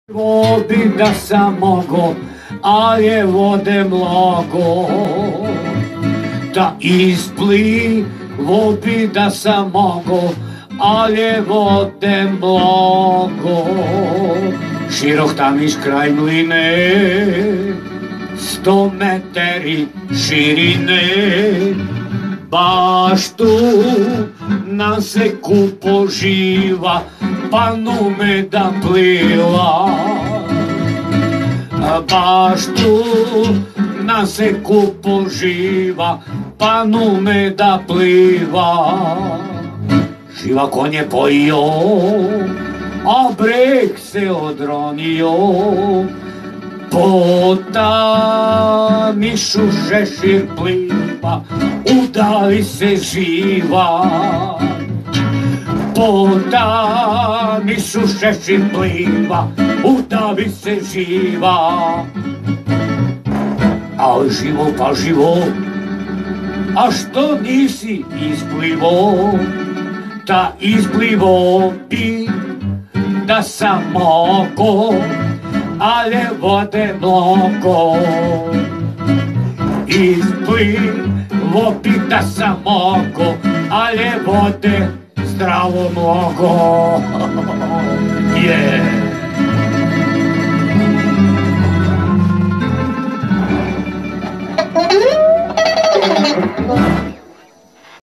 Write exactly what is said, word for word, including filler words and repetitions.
Vodi da sam mogo, a je vode mnogo. Da isplivo bi da sam mogo, a je vode mnogo. Širok tamiš kraj mline, sto meteri širine. Baš tu nam se kupo živa, pa nume da plila. Baš tu nam se kupo živa, pa nume da pliva. Živa konje pojio, a breg se odronio. Po tamišu šešir pliva, udali se živa. Po tamišu šešir pliva, udavi se živa. A živo pa živo, a što nisi isplivo? Da isplivo bi da sam mogo, ale vode mnogo. Isplivo bi da sam mogo, ale vode zdravo mnogo.